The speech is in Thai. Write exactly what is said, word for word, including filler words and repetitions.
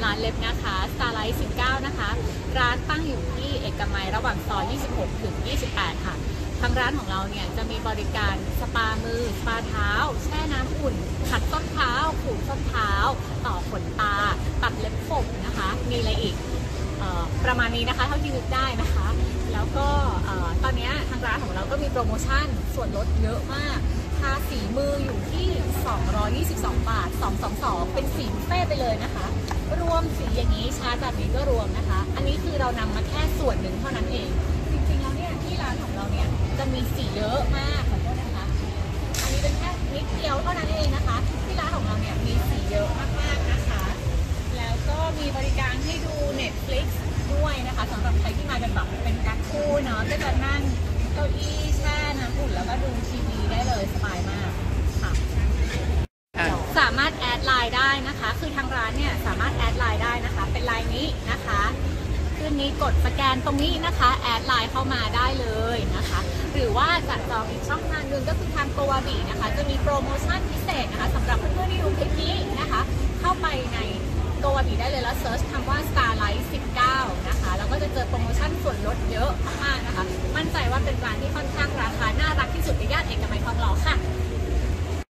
ร้านเล็บนะคะ Starlight สิบเก้า นะคะร้านตั้งอยู่ที่เอกมัยระหว่างซอยยี่สิบหกถึงยี่สิบแปดค่ะทางร้านของเราเนี่ยจะมีบริการสปามือสปาเท้าแช่น้ำอุ่นขัดส้นเท้าขูดส้นเท้าต่อขนตาตัดเล็บผมนะคะมีอะไรอีกประมาณนี้นะคะเท่าที่นึกได้นะคะแล้วก็ตอนนี้ทางร้านของเราก็มีโปรโมชั่นส่วนลดเยอะมากทาสีมืออยู่ที่สองร้อยยี่สิบสองบาทสองร้อยยี่สิบสองเป็นสีบุฟเฟ่ไปเลยนะคะรวมสีอย่างนี้ชาร์จแบบนี้ก็รวมนะคะอันนี้คือเรานำมาแค่ส่วนหนึ่งเท่านั้นเองจริงๆแล้วเนี่ยที่ร้านของเราเนี่ยจะมีสีเยอะมากขอโทษนะคะอันนี้เป็นแค่นิดเดียวเท่านั้นเองนะคะที่ร้านของเราเนี่ยมีสีเยอะมากๆนะคะแล้วก็มีบริการให้ดู Netflix ด้วยนะคะสำหรับใครที่มากันแบบเป็นการ์ตูนเนาะก็จะนั่งเก้าอี้แช่น้ำอุ่นแล้วก็ดูทีวีได้เลยสบายมากค่ะสามารถแอดไลน์ได้นะคะคือทางร้านเนี่ยสามารถแอดไลน์ได้นะคะเป็นไลน์นี้นะคะขึ้นนี้กดสแกนตรงนี้นะคะแอดไลน์เข้ามาได้เลยนะคะหรือว่าจะจองอีกช่องทางหนึ่งก็คือทางตัวบีนะคะจะมีโปรโมชั่นพิเศษนะคะสำหรับเพื่อนๆที่ดูคลิปนี้นะคะเข้าไปในตัวบีได้เลยแล้วเซิร์ชคำว่า Starlight สิบเก้า นะคะแล้วก็จะเจอโปรโมชั่นส่วนลดเยอะมากๆนะคะมั่นใจว่าเป็นร้านที่ค่อนข้างราคาน่ารักที่สุดในย่านเอกมัยทองหล่อค่ะ